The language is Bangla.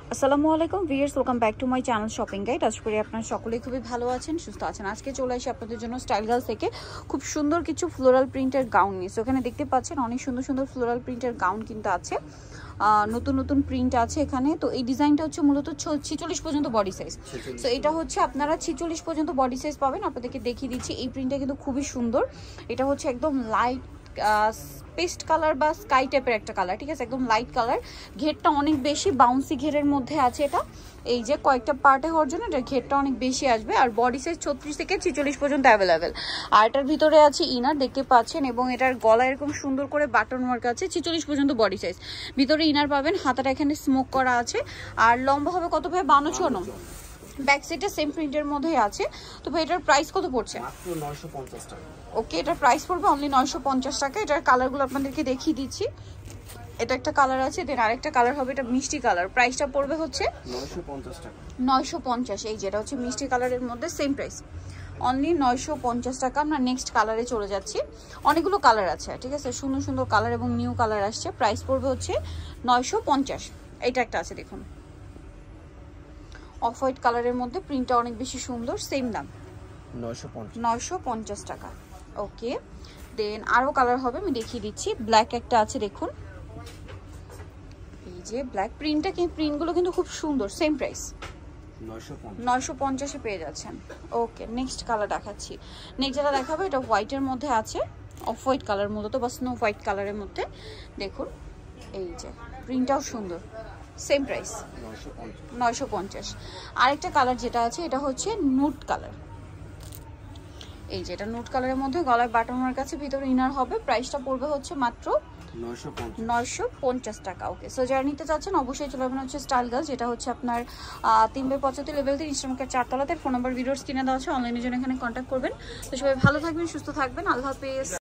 আসসালামু আলাইকুম viewers, welcome back to my channel shopping guide. আশা করি আপনারা সকলেই খুবই ভালো আছেন, সুস্থ আছেন। আজকে চলে আসি আপনাদের জন্য স্টাইল গার্লস থেকে খুব সুন্দর কিছু ফ্লোরাল প্রিন্টের গাউন নিয়ে। সো এখানে দেখতে পাচ্ছেন অনেক সুন্দর সুন্দর ফ্লোরাল প্রিন্টের গাউন কিন্তু আছে, নতুন নতুন প্রিন্ট আছে এখানে। তো এই ডিজাইনটা হচ্ছে মূলত 46 পর্যন্ত বডি সাইজ। সো এটা হচ্ছে আপনারা 46 পর্যন্ত বডি সাইজ পাবেন। আপনাদেরকে দেখিয়ে দিচ্ছি, এই প্রিন্টটা কিন্তু খুবই সুন্দর। এটা হচ্ছে একদম লাইট পেস্ট কালার বা স্কাই টাইপের একটা কালার, ঠিক আছে, একদম লাইট কালার। ঘেরটা অনেক বেশি বাউন্সি ঘেরের মধ্যে আছে এটা, এই যে কয়েকটা পার্টে হওয়ার জন্য এটা ঘেরটা অনেক বেশি আসবে। আর বডি সাইজ 36 থেকে 46 পর্যন্ত অ্যাভেলেবেল। আর এটার ভিতরে আছে ইনার, দেখতে পাচ্ছেন, এবং এটার গলা এরকম সুন্দর করে বাটন ওয়ার্ক আছে। 46 পর্যন্ত বডি সাইজ, ভিতরে ইনার পাবেন। হাতাটা এখানে স্মোক করা আছে। আর লম্বা হবে কত ভাই? 52-54। ব্যাক সাইডে সেম প্রিন্টের মধ্যেই আছে। তো ভাই এটার প্রাইস কত পড়ছে? মাত্র 950 টাকা। ওকে, এটার প্রাইস পড়বে অনলি 950 টাকা। এটার কালারগুলো আপনাদেরকে দেখিয়ে দিচ্ছি। এটা একটা কালার আছে, দেন আরেকটা কালার হবে, এটা মিষ্টি কালার। প্রাইসটা পড়বে হচ্ছে 950 টাকা। 950। এই যেটা হচ্ছে মিষ্টি কালারের মধ্যে সেম প্রাইস, অনলি 950 টাকা। আমরা নেক্সট কালারে চলে যাচ্ছি। অনেকগুলো কালার আছে, ঠিক আছে, সুন্দর সুন্দর কালার এবং নিউ কালার আসছে। প্রাইস পড়বে হচ্ছে 950। এটা একটা আছে, দেখুন, অফ হোয়াইট কালারের মধ্যে, প্রিন্টটা অনেক বেশি সুন্দর, সেম দাম 950 টাকা। ওকে, দেন আরও কালার হবে, আমি দেখিয়ে দিচ্ছি। ব্ল্যাক একটা আছে, দেখুন, এই যে ব্ল্যাক প্রিন্টটা, কিন্তু প্রিন্টগুলো কিন্তু খুব সুন্দর। সেম প্রাইস 950-এ পেয়ে যাচ্ছেন। ওকে, নেক্সট কালার দেখাচ্ছি। নেক্সট যেটা দেখাবো এটা হোয়াইটের মধ্যে আছে, অফ হোয়াইট কালার মূলত বা স্নো হোয়াইট কালারের মধ্যে। দেখুন, এই যে প্রিন্টটাও সুন্দর, সেম প্রাইস 950। আরেকটা কালার যেটা আছে এটা হচ্ছে নুট কালার। এই যে এটা নুট কালারের মধ্যে, গলায় বাটন ওয়ার্ক আছে, ভিতরে ইনার হবে। প্রাইসটা পড়বে হচ্ছে মাত্র 950 টাকা। ওকে, সো যারা নিতে চাচ্ছেন অবশ্যই চলে যাবেন হচ্ছে স্টাইল গার্লস, যেটা হচ্ছে আপনার 3/75 লেভেল 3 ইনস্টাগ্রামের 4 তলাতে। ফোন নাম্বার ভিডিওর স্ক্রিনে দেওয়া আছে, অনলাইনের জন্য এখানে কন্ট্যাক্ট করবেন। তো সবাই ভালো থাকবেন, সুস্থ থাকবেন, আল্লাহ হাফেজ।